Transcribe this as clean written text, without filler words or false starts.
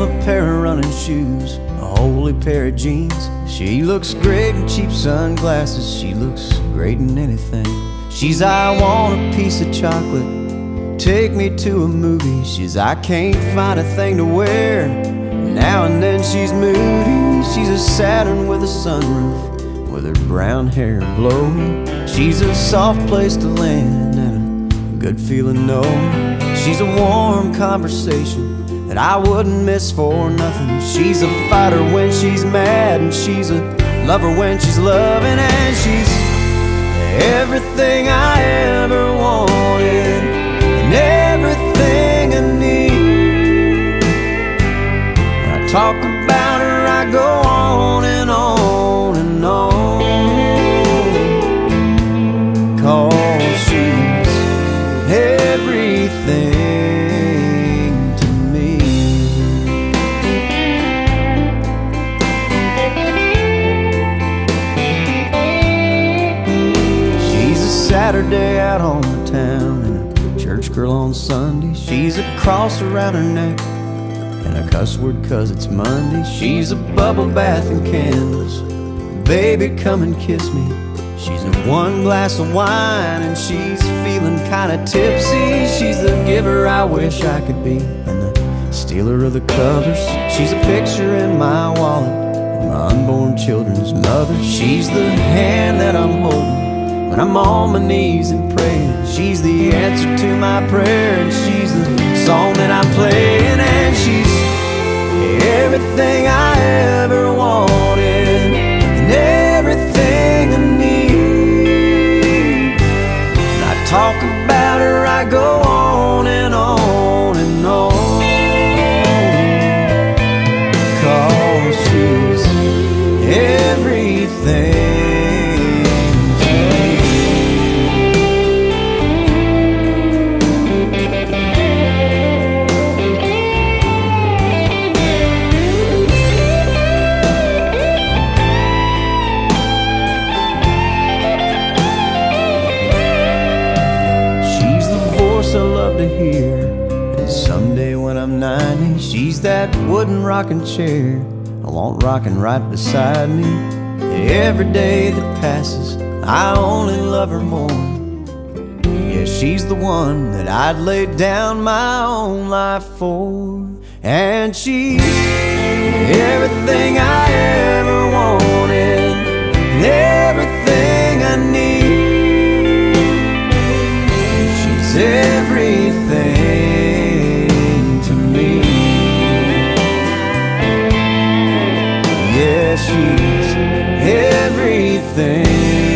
a pair of running shoes, a holy pair of jeans. She looks great in cheap sunglasses, she looks great in anything. She's I want a piece of chocolate, take me to a movie. She's I can't find a thing to wear, now and then she's moody. She's a Saturn with a sunroof, with her brown hair blowing. She's a soft place to land and a good feeling knowing. She's a warm conversation that I wouldn't miss for nothing. She's a fighter when she's mad, and she's a lover when she's loving. And she's everything I ever wanted and everything I need. When I talk about her, I go on and on and on, 'cause she's everything to me. She's a Saturday out on the town and a church girl on Sunday. She's a cross around her neck and a cuss word 'cause it's Monday. She's a bubble bath and candles, baby come and kiss me. She's a one glass of wine and she's feeling kinda tipsy. She's the giver I wish I could be and the stealer of the covers. She's a picture in my wallet and my unborn children's mother. She's the hand that I'm holding when I'm on my knees and praying. She's the answer to my prayer, and she's the song that I'm playing. And she's everything I ever wanted and everything I need. When I talk about her, I go on and on and on, 'cause she's everything. I love to hear, and someday when I'm 90, she's that wooden rocking chair I want rocking right beside me. Every day that passes, I only love her more. Yeah, she's the one that I'd lay down my own life for. And she's everything I ever wanted and everything I need. She's everything to me. Yeah, she's everything.